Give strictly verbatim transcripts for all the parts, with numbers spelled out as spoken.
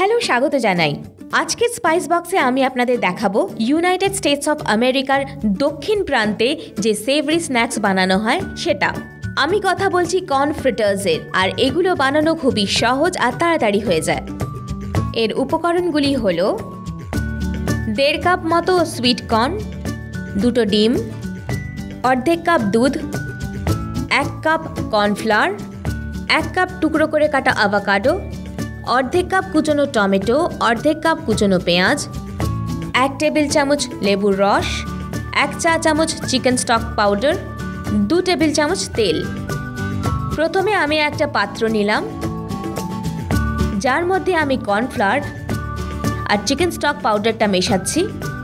Hello, স্বাগত জানাই। আজকের স্পাইস বক্সে আমি আপনাদের দেখাবো ইউনাইটেড স্টেটস অফ আমেরিকার দক্ষিণ প্রান্তে যে সেভরি স্ন্যাক্স বানানো হয় সেটা। আমি কথা বলছি কর্ন ফ্রিটার্সের, আর এগুলো বানানো খুবই সহজ আর তাড়াতাড়ি হয়ে যায়। এর উপকরণগুলি হলো দেড় কাপ মতো সুইট কর্ন, দুটো ডিম, অর্ধেক কাপ দুধ, এক কাপ কর্নফ্লাওয়ার, এক কাপ টুকরো করে কাটা অ্যাভোকাডো, অর্ধেক কাপ কুচনো টমেটো, অর্ধেক কাপ কুচনো পেঁয়াজ, এক টেবিল চামচ লেবুর রস, এক চা চামচ চিকেন স্টক পাউডার, দু টেবিল চামচ তেল। প্রথমে আমি একটা পাত্র নিলাম, যার মধ্যে আমি কর্নফ্লাওয়ার আর চিকেন স্টক পাউডারটা মেশাচ্ছি।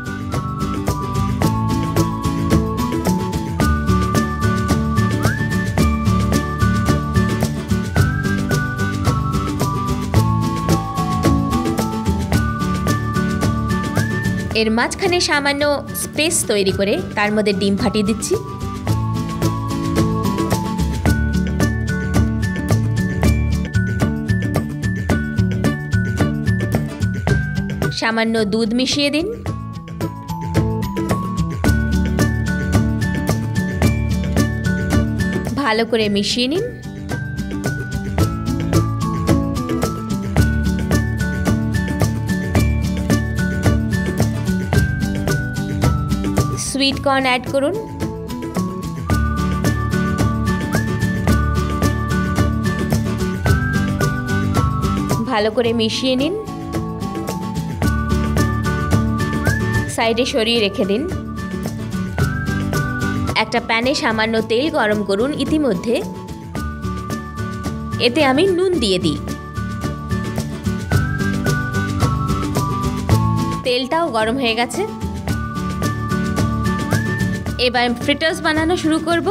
এর মাঝখানে সামান্য স্পেস তৈরি করে তার মধ্যে ডিম ফাটিয়ে দিচ্ছি। সামান্য দুধ মিশিয়ে দিন। ভালো করে মিশিয়ে নিন। সুইট কর্ন অ্যাড করুন। ভালো করে মিশিয়ে নিন। সাইডে সরিয়ে রেখে দিন। একটা প্যানে সামান্য তেল গরম করুন। ইতিমধ্যে এতে আমি নুন দিয়ে দিই। তেলটাও গরম হয়ে গেছে। এবার ফ্রিটার্স বানানো শুরু করব।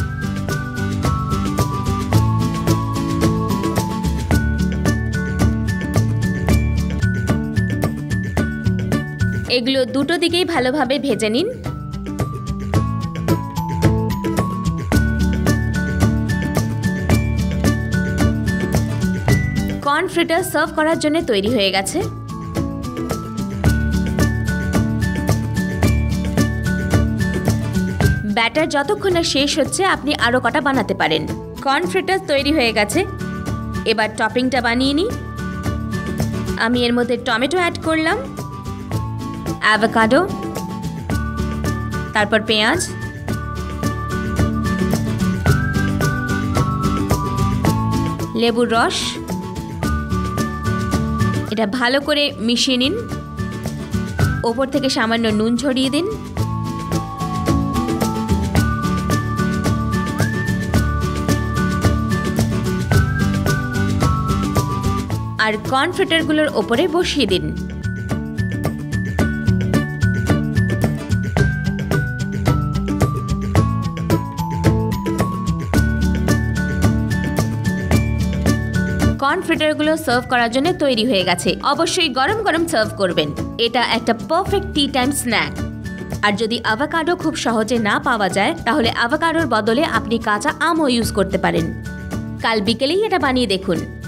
এগুলো দুটো দিকেই ভালোভাবে ভেজে নিন। কর্ন ফ্রিটার্স সার্ভ করার জন্য তৈরি হয়ে গেছে। ব্যাটার যতক্ষণ না শেষ হচ্ছে আপনি আরও কটা বানাতে পারেন। কর্ন ফ্রিটার্স তৈরি হয়ে গেছে। এবার টপিংটা বানিয়ে নিই। আমি এর মধ্যে টমেটো অ্যাড করলাম, অ্যাভোকাডো, তারপর পেঁয়াজ, লেবুর রস। এটা ভালো করে মিশিয়ে নিন। ওপর থেকে সামান্য নুন ছড়িয়ে দিন। আর কর্ন ফ্রিটারগুলোর ওপরে বসিয়ে দিন। কর্ন ফ্রিটারগুলো সার্ভ করার জন্য তৈরি হয়ে গেছে। অবশ্যই গরম গরম সার্ভ করবেন। এটা একটা পারফেক্ট টি টাইম স্ন্যাক। আর যদি অ্যাভোকাডো খুব সহজে না পাওয়া যায়, তাহলে অ্যাভোকাডোর বদলে আপনি কাঁচা আমও ইউজ করতে পারেন। কাল বিকেলেই এটা বানিয়ে দেখুন।